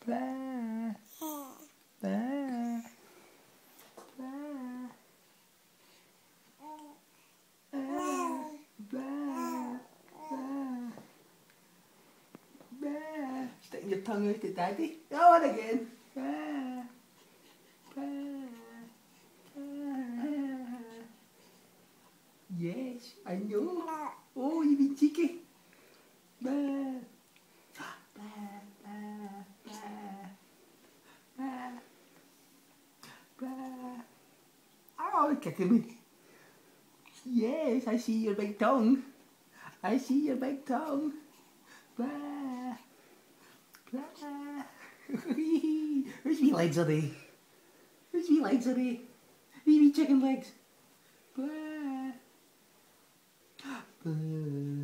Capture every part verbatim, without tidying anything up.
Blah. Blah. Blah. Blah. Blah. Blah. Blah. Sticking your tongue out to Daddy. Go on again. Blah. Blah. Blah. Yes, I know. Oh, you've been cheeky. Blah. Blah. Blah. Blah. Blah. Blah. Oh, kicking me. Yes, I see your big tongue. I see your big tongue. Blah. Blah. Whose wee legs are they? Whose wee legs are they? Wee wee chicken legs. Blah. Blah.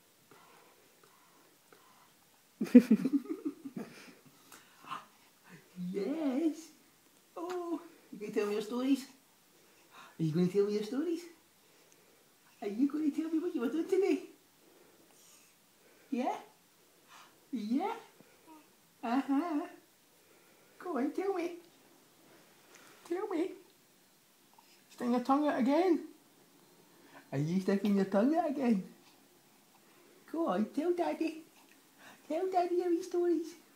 Yes. Oh, you going to tell me your stories? Are you going to tell me your stories? Are you going to tell me what you were doing today? Yeah? Yeah? Uh-huh. Go on, tell me. Tell me. Sticking your tongue out again. Are you sticking your tongue out again? Go on, tell Daddy. Tell Daddy your wee stories.